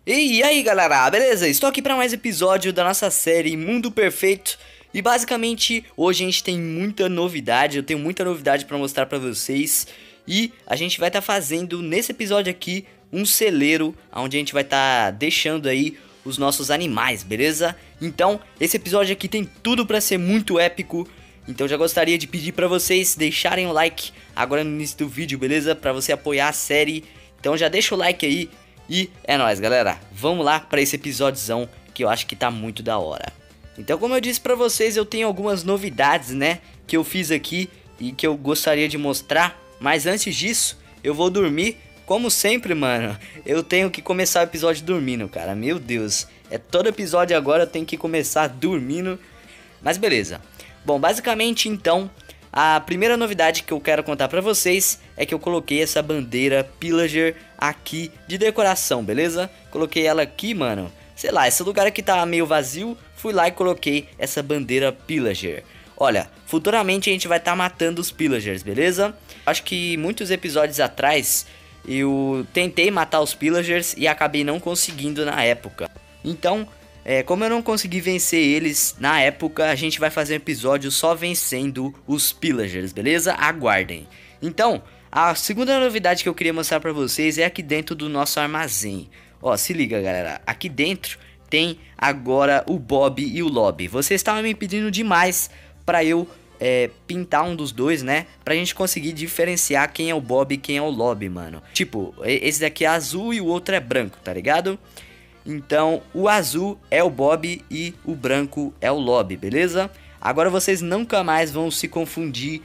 E aí galera, beleza? Estou aqui para mais episódio da nossa série Mundo Perfeito. E basicamente hoje a gente tem muita novidade, eu tenho muita novidade para mostrar para vocês. E a gente vai estar fazendo nesse episódio aqui um celeiro, onde a gente vai estar deixando aí os nossos animais, beleza? Então esse episódio aqui tem tudo para ser muito épico. Então já gostaria de pedir para vocês deixarem o like agora no início do vídeo, beleza? Para você apoiar a série. Então já deixa o like aí. E é nóis, galera, vamos lá para esse episódiozão que eu acho que tá muito da hora. Então, como eu disse pra vocês, eu tenho algumas novidades, né, que eu fiz aqui e que eu gostaria de mostrar. Mas antes disso, eu vou dormir, como sempre, mano. Eu tenho que começar o episódio dormindo, cara, meu Deus. Todo episódio agora eu tenho que começar dormindo. Mas beleza. Bom, basicamente, então, a primeira novidade que eu quero contar pra vocês é que eu coloquei essa bandeira Pillager aqui de decoração, beleza? Coloquei ela aqui, mano. Sei lá, esse lugar aqui tá meio vazio. Fui lá e coloquei essa bandeira Pillager. Olha, futuramente a gente vai estar matando os Pillagers, beleza? Acho que muitos episódios atrás eu tentei matar os Pillagers e acabei não conseguindo na época. Então, como eu não consegui vencer eles na época, a gente vai fazer um episódio só vencendo os Pillagers, beleza? Aguardem. Então, a segunda novidade que eu queria mostrar pra vocês é aqui dentro do nosso armazém. Ó, se liga, galera, aqui dentro tem agora o Bob e o Lobby. Vocês estavam me pedindo demais pra eu pintar um dos dois, né? Pra gente conseguir diferenciar quem é o Bob e quem é o Lobby, mano. Tipo, esse daqui é azul e o outro é branco, tá ligado? Então, o azul é o Bob e o branco é o Lobby, beleza? Agora vocês nunca mais vão se confundir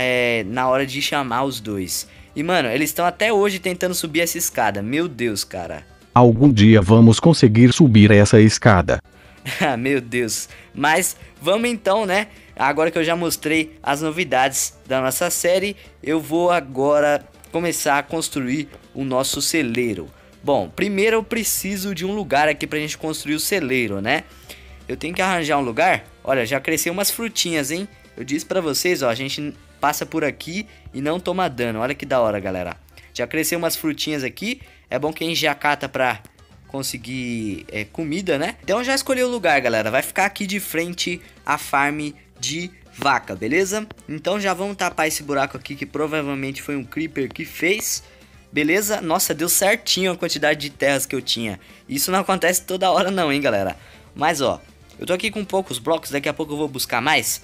na hora de chamar os dois. E, mano, eles estão até hoje tentando subir essa escada. Meu Deus, cara. Algum dia vamos conseguir subir essa escada. Meu Deus. Mas vamos então, né? Agora que eu já mostrei as novidades da nossa série, eu vou agora começar a construir o nosso celeiro. Bom, primeiro eu preciso de um lugar aqui pra gente construir o celeiro, né? Eu tenho que arranjar um lugar. Olha, já cresceu umas frutinhas, hein? Eu disse pra vocês, ó, a gente passa por aqui e não toma dano. Olha que da hora, galera. Já cresceu umas frutinhas aqui. É bom que a gente já cata pra conseguir comida, né? Então já escolhi o lugar, galera. Vai ficar aqui de frente à farm de vaca, beleza? Então já vamos tapar esse buraco aqui que provavelmente foi um creeper que fez. Beleza? Nossa, deu certinho a quantidade de terras que eu tinha. Isso não acontece toda hora não, hein, galera? Mas, ó, eu tô aqui com poucos blocos. Daqui a pouco eu vou buscar mais.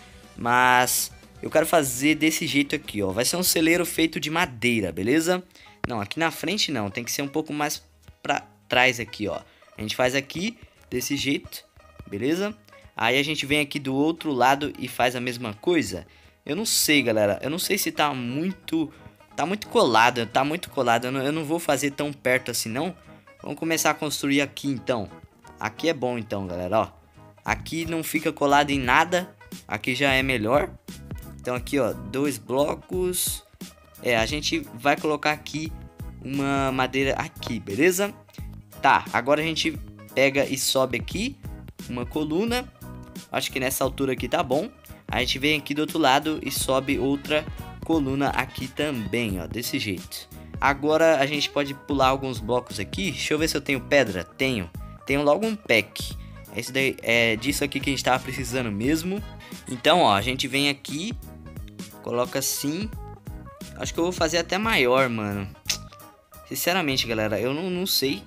Mas eu quero fazer desse jeito aqui, ó. Vai ser um celeiro feito de madeira, beleza? Não, aqui na frente não. Tem que ser um pouco mais pra trás aqui, ó. A gente faz aqui desse jeito, beleza? Aí a gente vem aqui do outro lado e faz a mesma coisa. Eu não sei, galera. Eu não sei se tá muito... Tá muito colado, tá muito colado. Eu não vou fazer tão perto assim, não. Vamos começar a construir aqui, então. Aqui é bom, então, galera, ó. Aqui não fica colado em nada. Aqui já é melhor. Então aqui, ó, 2 blocos. A gente vai colocar aqui uma madeira aqui, beleza? Tá, agora a gente pega e sobe aqui uma coluna. Acho que nessa altura aqui tá bom. A gente vem aqui do outro lado e sobe outra coluna aqui também, ó, desse jeito. Agora a gente pode pular alguns blocos aqui. Deixa eu ver se eu tenho pedra. Tenho logo um pack. Esse daí é disso aqui que a gente tava precisando mesmo. Então, ó, a gente vem aqui, coloca assim. Acho que eu vou fazer até maior, mano. Sinceramente, galera, eu não sei.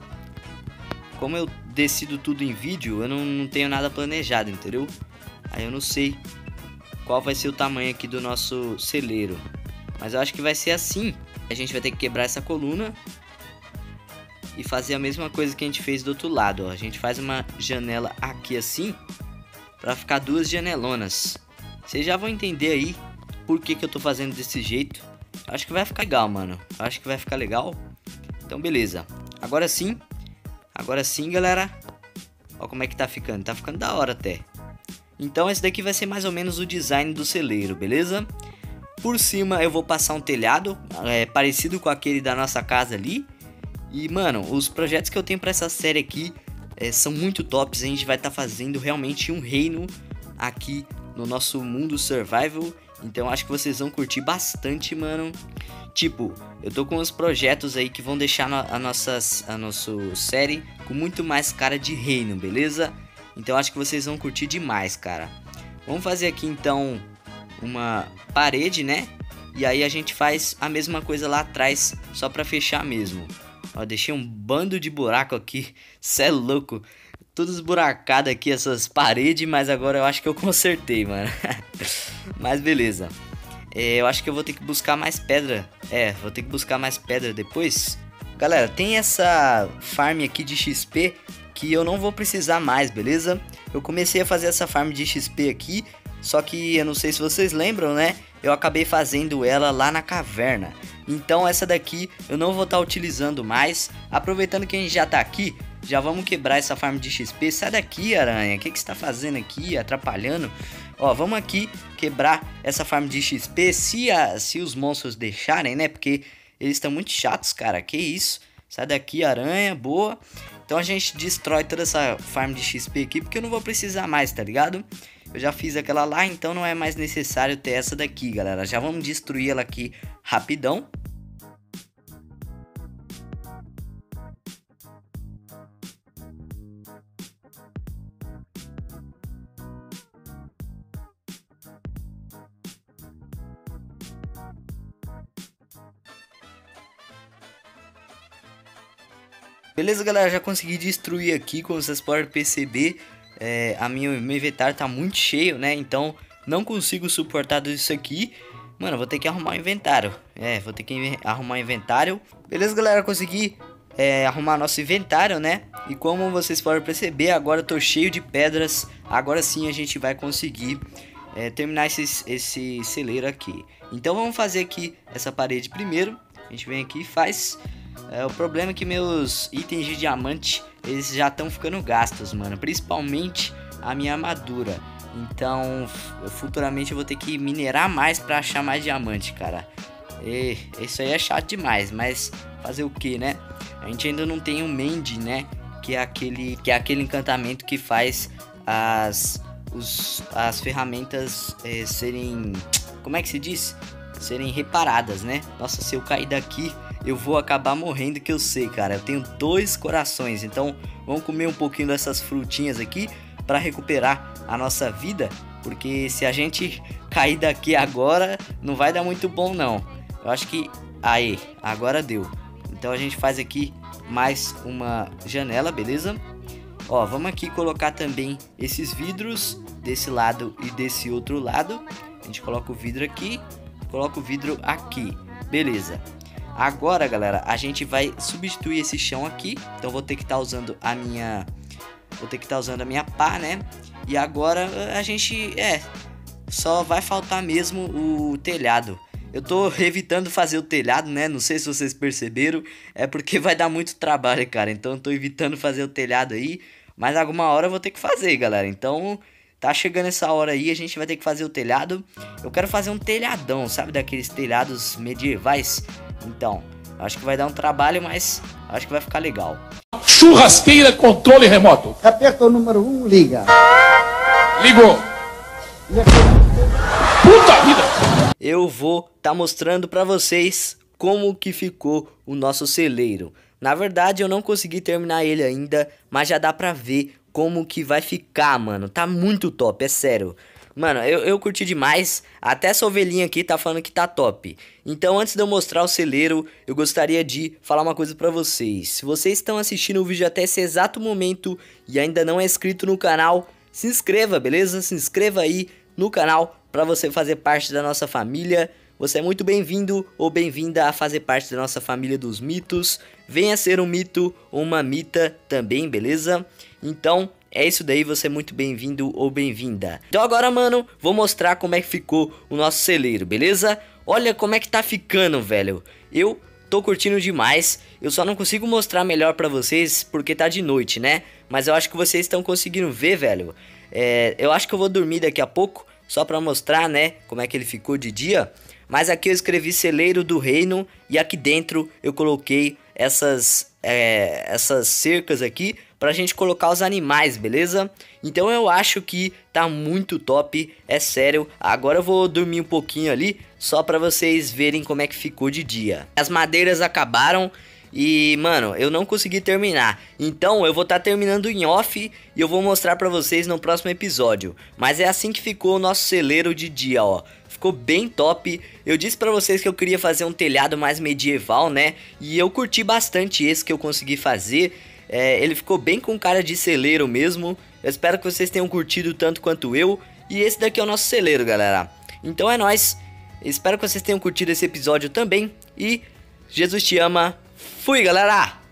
Como eu decido tudo em vídeo, eu não tenho nada planejado, entendeu? Aí eu não sei qual vai ser o tamanho aqui do nosso celeiro. Mas eu acho que vai ser assim. A gente vai ter que quebrar essa coluna e fazer a mesma coisa que a gente fez do outro lado, ó. A gente faz uma janela aqui assim, pra ficar 2 janelonas. Vocês já vão entender aí por que eu tô fazendo desse jeito. Acho que vai ficar legal, mano. Acho que vai ficar legal. Então beleza. Agora sim, galera. Ó como é que tá ficando. Tá ficando da hora até. Então esse daqui vai ser mais ou menos o design do celeiro, beleza? Por cima eu vou passar um telhado parecido com aquele da nossa casa ali. E mano, os projetos que eu tenho pra essa série aqui são muito tops. A gente vai estar fazendo realmente um reino aqui no nosso mundo survival. Então acho que vocês vão curtir bastante, mano. Tipo, eu tô com uns projetos aí que vão deixar a nossa série com muito mais cara de reino, beleza? Então acho que vocês vão curtir demais, cara. Vamos fazer aqui então uma parede, né? E aí a gente faz a mesma coisa lá atrás, só pra fechar mesmo. Ó, deixei um bando de buraco aqui, cê é louco. Tudo esburacado aqui essas paredes, mas agora eu acho que eu consertei, mano. Mas beleza. Eu acho que eu vou ter que buscar mais pedra. Vou ter que buscar mais pedra depois. Galera, tem essa farm aqui de XP que eu não vou precisar mais, beleza? Eu comecei a fazer essa farm de XP aqui, só que eu não sei se vocês lembram, né? Eu acabei fazendo ela lá na caverna. Então essa daqui eu não vou estar utilizando mais. Aproveitando que a gente já tá aqui, já vamos quebrar essa farm de XP. Sai daqui, aranha. O que você tá fazendo aqui? Atrapalhando. Ó, vamos aqui quebrar essa farm de XP. Se os monstros deixarem, né? Porque eles estão muito chatos, cara. Que isso? Sai daqui, aranha. Boa. Então a gente destrói toda essa farm de XP aqui, porque eu não vou precisar mais, tá ligado? Eu já fiz aquela lá, então não é mais necessário ter essa daqui, galera. Já vamos destruir ela aqui rapidão. Beleza, galera, já consegui destruir aqui, como vocês podem perceber. Meu inventário tá muito cheio, né? Então não consigo suportar tudo isso aqui. Mano, vou ter que arrumar o inventário. Vou ter que arrumar o inventário. Beleza, galera, consegui arrumar nosso inventário, né? E como vocês podem perceber, agora eu tô cheio de pedras. Agora sim a gente vai conseguir terminar esse celeiro aqui. Então vamos fazer aqui essa parede primeiro. A gente vem aqui e faz. O problema é que meus itens de diamante, eles já estão ficando gastos, mano. Principalmente a minha armadura. Então, futuramente eu vou ter que minerar mais pra achar mais diamante, cara. Isso aí é chato demais, mas fazer o que, né? A gente ainda não tem o Mend, né? Que é aquele encantamento que faz as ferramentas serem... Como é que se diz? Serem reparadas, né? Nossa, se eu cair daqui, eu vou acabar morrendo, que eu sei, cara. Eu tenho 2 corações, então vamos comer um pouquinho dessas frutinhas aqui para recuperar a nossa vida, porque se a gente cair daqui agora, não vai dar muito bom, não. Eu acho que... Aí, agora deu. Então a gente faz aqui mais uma janela, beleza? Ó, vamos aqui colocar também esses vidros desse lado e desse outro lado. A gente coloca o vidro aqui, coloca o vidro aqui, beleza. Agora, galera, a gente vai substituir esse chão aqui. Então vou ter que estar usando a minha... pá, né? E agora a gente... só vai faltar mesmo o telhado. Eu tô evitando fazer o telhado, né? Não sei se vocês perceberam. É porque vai dar muito trabalho, cara. Então eu tô evitando fazer o telhado aí. Mas alguma hora eu vou ter que fazer, galera. Então... Tá chegando essa hora aí, a gente vai ter que fazer o telhado. Eu quero fazer um telhadão, sabe? Daqueles telhados medievais. Então, acho que vai dar um trabalho, mas acho que vai ficar legal. Churrasqueira, controle remoto. Aperta o número 1, liga. Ligou. Puta vida! Eu vou tá mostrando pra vocês como que ficou o nosso celeiro. Na verdade, eu não consegui terminar ele ainda, mas já dá pra ver como que vai ficar, mano. Tá muito top, é sério. Mano, eu curti demais. Até essa ovelhinha aqui tá falando que tá top. Então, antes de eu mostrar o celeiro, eu gostaria de falar uma coisa pra vocês. Se vocês estão assistindo o vídeo até esse exato momento e ainda não é inscrito no canal, se inscreva, beleza? Se inscreva aí no canal pra você fazer parte da nossa família. Você é muito bem-vindo ou bem-vinda a fazer parte da nossa família dos mitos. Venha ser um mito ou uma mita também, beleza? Então, é isso daí, você é muito bem-vindo ou bem-vinda. Então agora, mano, vou mostrar como é que ficou o nosso celeiro, beleza? Olha como é que tá ficando, velho. Eu tô curtindo demais. Eu só não consigo mostrar melhor pra vocês porque tá de noite, né? Mas eu acho que vocês estão conseguindo ver, velho. Eu acho que eu vou dormir daqui a pouco, só pra mostrar, né, como é que ele ficou de dia. Mas aqui eu escrevi celeiro do reino e aqui dentro eu coloquei essas cercas aqui pra gente colocar os animais, beleza? Então eu acho que tá muito top, é sério. Agora eu vou dormir um pouquinho ali, só pra vocês verem como é que ficou de dia. As madeiras acabaram e, mano, eu não consegui terminar. Então eu vou estar terminando em off e eu vou mostrar pra vocês no próximo episódio. Mas é assim que ficou o nosso celeiro de dia, ó. Ficou bem top. Eu disse pra vocês que eu queria fazer um telhado mais medieval, né? E eu curti bastante esse que eu consegui fazer. Ele ficou bem com cara de celeiro mesmo. Eu espero que vocês tenham curtido tanto quanto eu. E esse daqui é o nosso celeiro, galera. Então é nóis. Espero que vocês tenham curtido esse episódio também. E Jesus te ama. Fui, galera!